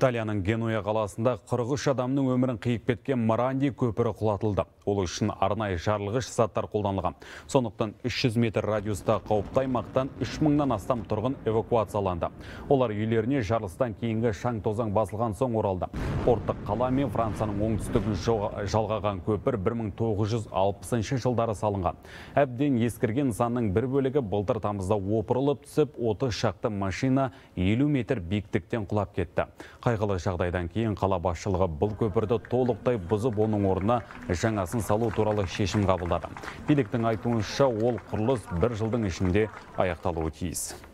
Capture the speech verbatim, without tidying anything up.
Италияның Генуя қаласында қырық үш адамның өмірін қиып кеткен Моранди көпірі құлатылды. Ол үшін арнайы жарылғыш заттар қолданылған. Сондықтан үш жүз метр радиуста қауіпті аймақтан үш мыңнан астам тұрғын эвакуацияланды. Олар үйлеріне жарылыстан кейінгі шаң тозаң басылған соң оралды. Порттық қала мен Францияның оңтүстігін жалғаған көпір бір мың тоғыз жүз алпысыншы жылдары салынған. Әбден ескірген нысанның бір бөлігі былтыр тамызда опырылып түсіп, отыз шақты машина елу метр биіктіктен құлап кетті. Қайғылы жағдайдан кейін қала басшылығы бұл көпірді толықтай бұзып, оның орнына жаңасын салу туралы шешім қабылдады. Биліктің айтуынша, ол құрылыс бір жылдың ішінде аяқталуы тиіс.